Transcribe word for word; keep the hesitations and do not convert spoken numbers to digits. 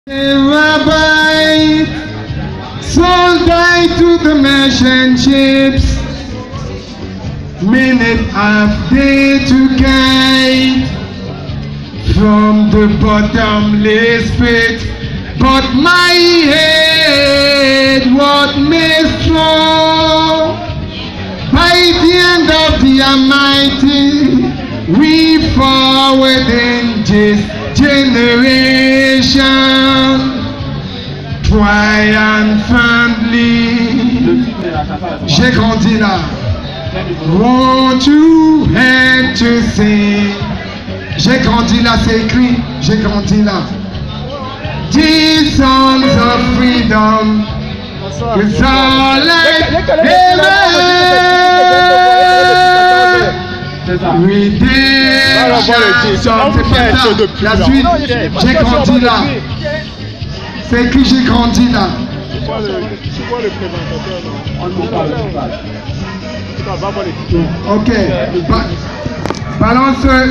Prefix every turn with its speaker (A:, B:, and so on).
A: Rabbi sold I to the merchant ships, minute after to guide from the bottomless pit. But my head what may flow by the end of the Almighty, we forward in this generation triumphantly. J'ai grandi là. Won't you help to sing? J'ai grandi là, c'est écrit. J'ai grandi là. These songs of freedom is all I ever. Redemption, c'est pas ça. La suite, j'ai grandi là. C'est écrit, j'ai grandi là.
B: C'est quoi le présentateur?
A: Ok, balance.